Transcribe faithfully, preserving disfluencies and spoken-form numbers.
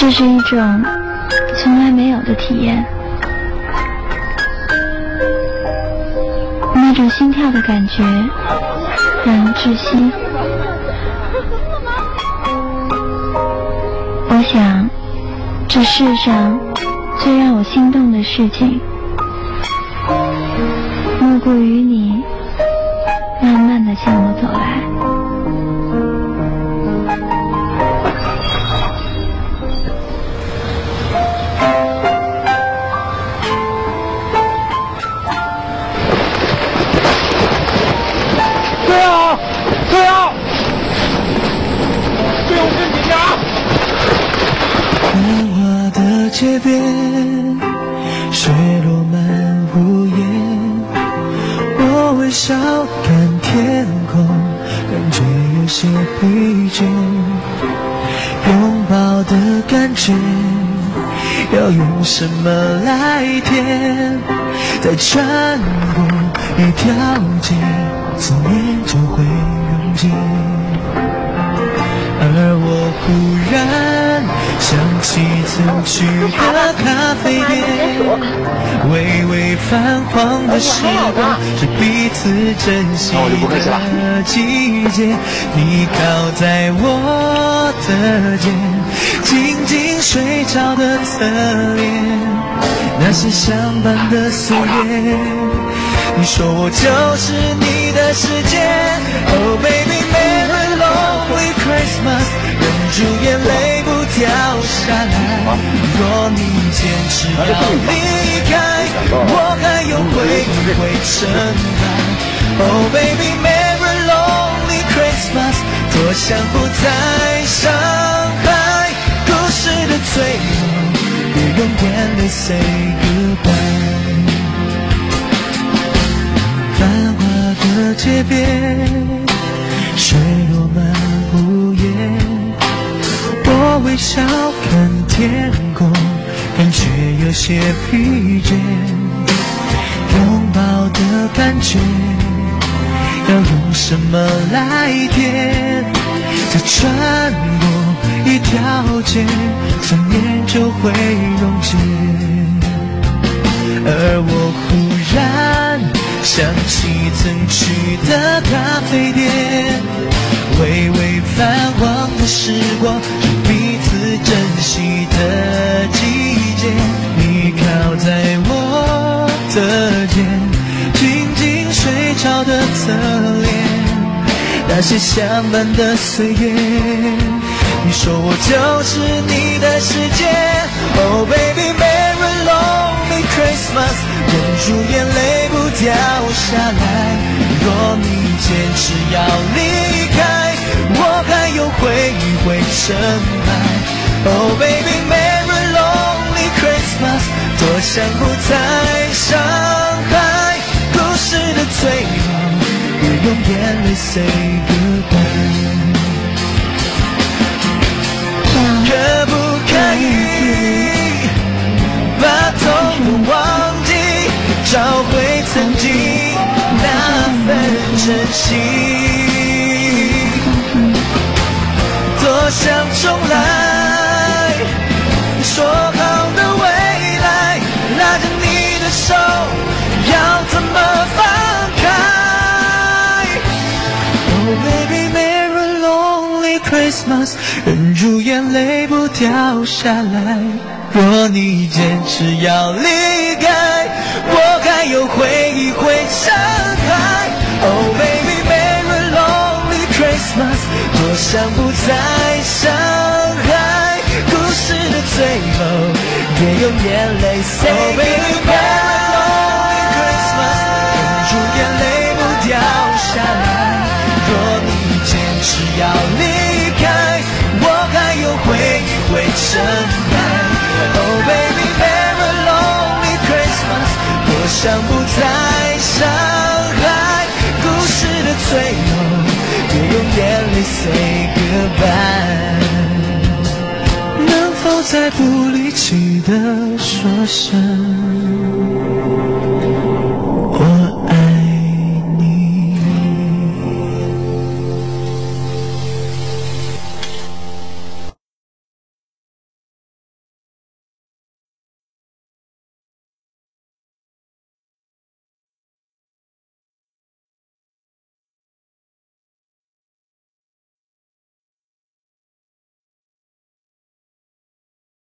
这是一种从来没有的体验，那种心跳的感觉让人窒息。我想，这世上最让我心动的事情，莫过于你慢慢地向我走来。 对啊，对啊，对我跟你讲。 繁华的街边，水落满屋檐，我微笑看天空，感觉有些疲倦。拥抱的感觉，要用什么来填？再穿过一条街，思念就会溶解。而我忽然想起曾去的咖啡店，微微泛黄的时光，是彼此珍惜的季节。你靠在我的肩，静静睡着的侧脸，那些相伴的岁月，你说我就是你的世界。Oh baby merry lonely Christmas， 忍住眼泪不掉下来。若你坚持要离开，我还有回忆会承担。Oh baby merry lonely Christmas， 多想不再伤害。故事的最后，别用眼泪 say goodbye。繁华的街边，水落满屋檐，我微笑看天空，感觉有些疲倦。拥抱的感觉，要用什么来填？再穿过一条街，思念就会溶解。而我忽然想起曾去的咖啡店，微微泛黄的时光，是彼此珍惜的季节。你靠在我的肩，静静睡着的侧脸，那些相伴的岁月，你说我就是你的世界。Oh baby merry lonely Christmas， 忍住眼泪不掉下来。若你坚持要离开，我还有回忆会承担。Oh baby merry lonely Christmas， 多想不再伤害。故事的最后，别用眼泪 say goodbye。可不可以把痛苦忘记，找回曾经那份真心？多想重来，说好的未来，拉着你的手，要怎么放开？ Oh baby merry lonely Christmas， 忍住眼泪不掉下来。若你坚持要离开，我还有回忆会伤害。Oh baby merry lonely Christmas， 多想不再伤害。故事的最后，别用眼泪 say goodbye。Oh baby merry lonely Christmas， 忍住眼泪不掉下来。若你坚持要离开，我还有回忆会承担。Oh baby merry lonely Christmas， 多想不再伤害。故事的最后，别用眼泪 say goodbye。能否再不离弃的说声